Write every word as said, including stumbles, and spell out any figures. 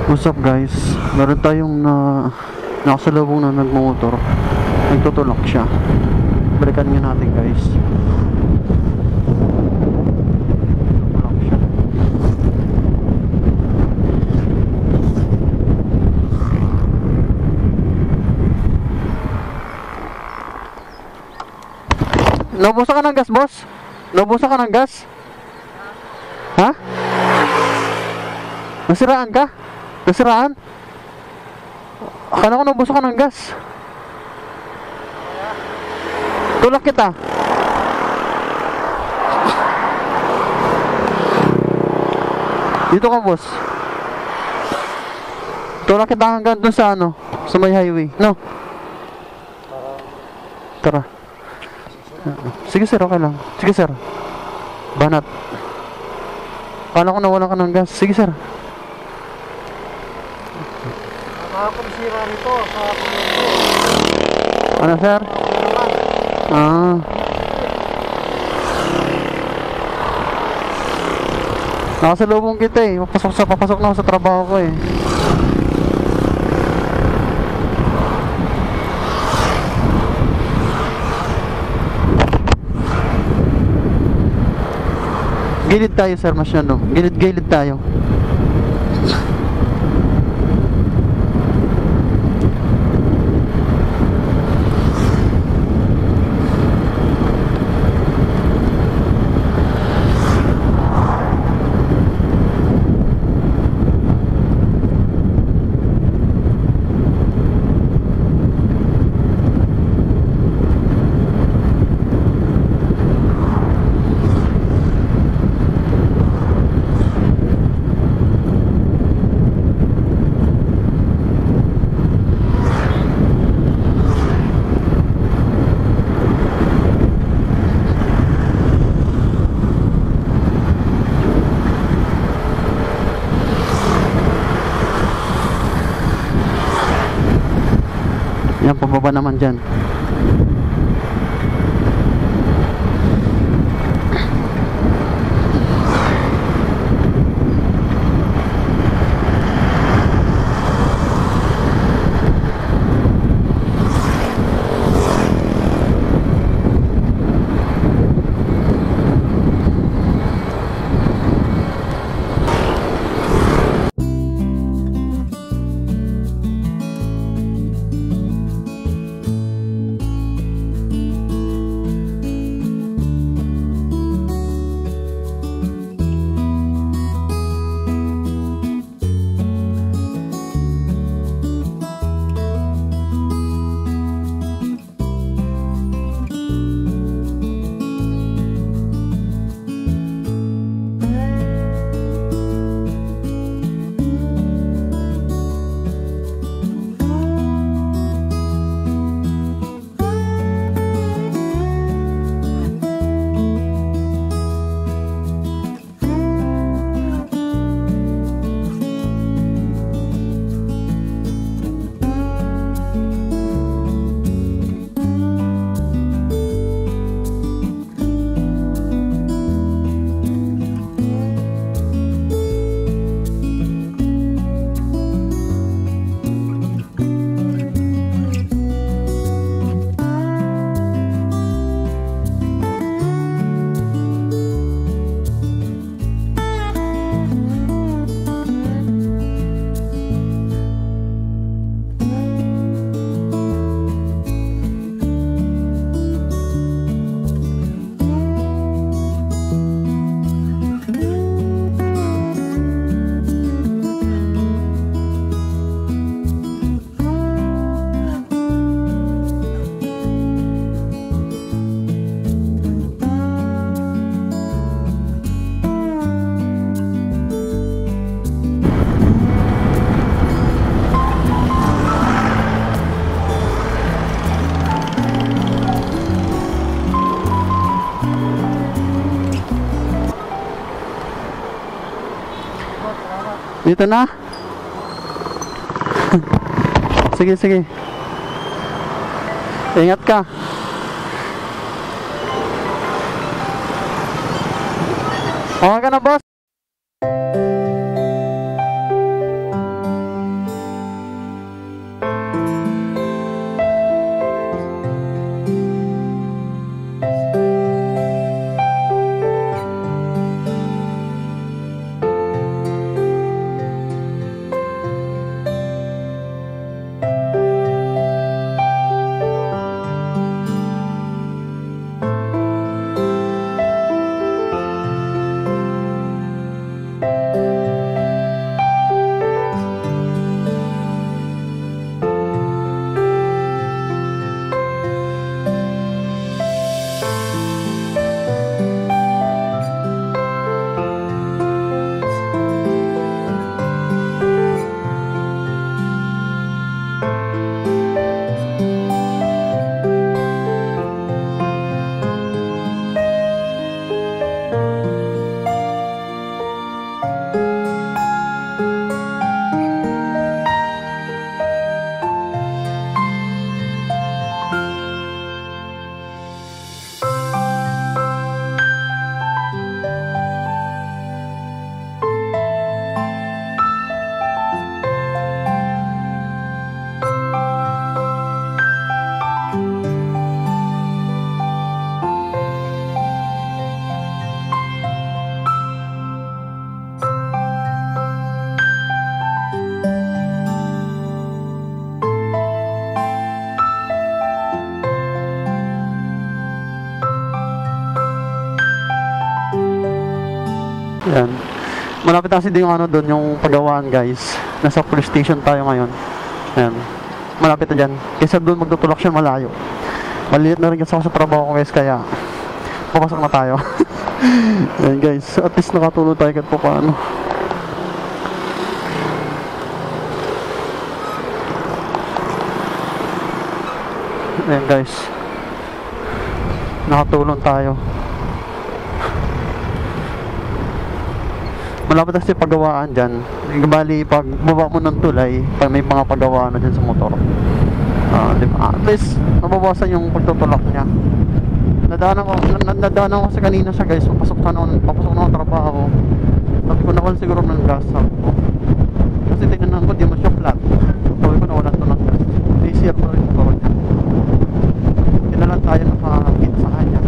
What's up guys? Meron tayong na nakasalubong na nagmumotor. Nagtutulak siya. Balikan nga natin guys. Tutulak siya. Naubusan ka ng gas, boss? Naubusan ka ng gas? Ha? Nasiraan ka? Nasiraan? Akala ko naubusan ka ng gas. Tulak kita. Dito ka, boss. Tulak kita hanggang dun sa ano, sa may highway. No? Tara. Sige sir, okay lang. Sige sir. Banat. Akala ko nawalan ka ng gas. Sige sir. Nakakapang sira nito sa Ano sir? Ah. Nakasalubong kita eh. Papasok sa papasok na ako sa trabaho ko eh. Gilid tayo sir, masyado. Gilid-gilid tayo. Yan, pababa naman dyan. Dito na. Sige, sige. Ingat ka. Okay ka na, boss? Yan. Malapit kasi din yung ano doon, yung paggawaan guys. Nasa police station tayo ngayon. Yan. Malapit na dyan. Kaysa doon magtutulak siya malayo. Maliit na rin kasi ako sa trabaho ko guys, kaya papasok na tayo. Yan guys, at least nakatulog tayo kahit pa paano. Ayan guys, nakatulong tayo. Malapit na kasi paggawaan dyan. Bali, pag baba mo ng tulay, pag may mga paggawaan na dyan sa motor, uh, di ba? At least nababawasan yung pagtutulak niya. Nadaanan ko, nadaanan ko kasi kanina siya guys. Papasok na noon, papasok na ako trabaho. Sabi ko nawala siguro ng gas. Sabi ko, kasi tingnan ko, di mo siya flat. Sabi ko nawala to ng gas. Easier pa rin siguro niya. Kinalan tayo nakakit sa kanya.